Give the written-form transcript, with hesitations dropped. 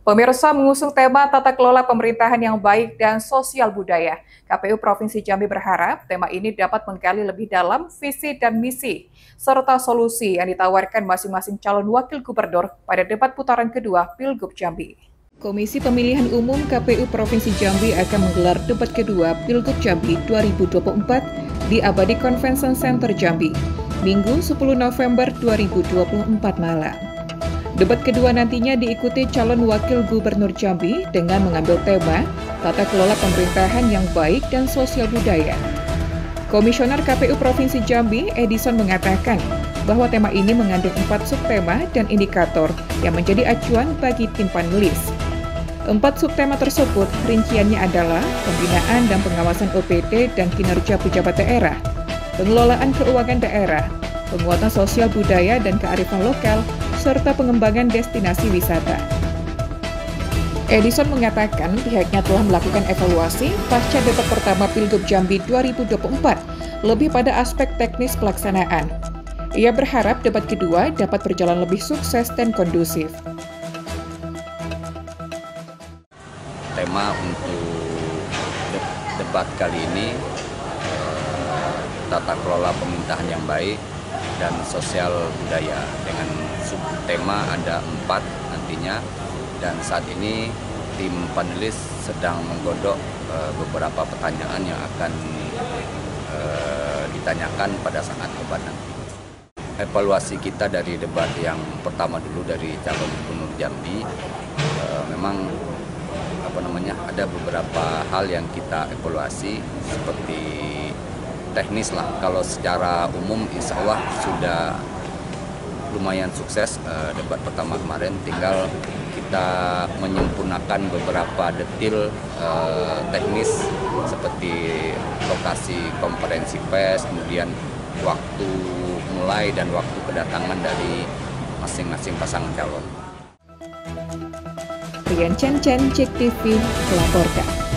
Pemirsa mengusung tema tata kelola pemerintahan yang baik dan sosial budaya. KPU Provinsi Jambi berharap tema ini dapat menggali lebih dalam visi dan misi, serta solusi yang ditawarkan masing-masing calon wakil gubernur pada debat putaran kedua Pilgub Jambi. Komisi Pemilihan Umum KPU Provinsi Jambi akan menggelar debat kedua Pilgub Jambi 2024 di Abadi Convention Center Jambi, Minggu 10 November 2024 malam. Debat kedua nantinya diikuti calon wakil gubernur Jambi dengan mengambil tema tata kelola pemerintahan yang baik dan sosial budaya. Komisioner KPU Provinsi Jambi, Edison, mengatakan bahwa tema ini mengandung 4 subtema dan indikator yang menjadi acuan bagi tim panelis. 4 subtema tersebut rinciannya adalah pembinaan dan pengawasan OPD dan kinerja pejabat daerah, pengelolaan keuangan daerah, penguatan sosial budaya dan kearifan lokal, serta pengembangan destinasi wisata. Edison mengatakan pihaknya telah melakukan evaluasi pasca debat pertama Pilgub Jambi 2024, lebih pada aspek teknis pelaksanaan. Ia berharap debat kedua dapat berjalan lebih sukses dan kondusif. Tema untuk debat kali ini tata kelola pemerintahan yang baik dan sosial budaya, dengan subtema ada 4 nantinya, dan saat ini tim panelis sedang menggodok beberapa pertanyaan yang akan ditanyakan pada saat debat nanti. Evaluasi kita dari debat yang pertama dulu dari calon gubernur Jambi, memang ada beberapa hal yang kita evaluasi seperti teknis lah. Kalau secara umum insya Allah sudah lumayan sukses debat pertama kemarin, tinggal kita menyempurnakan beberapa detail teknis seperti lokasi konferensi pers, kemudian waktu mulai dan waktu kedatangan dari masing-masing pasangan calon. Rian Chen, JEK TV melaporkan.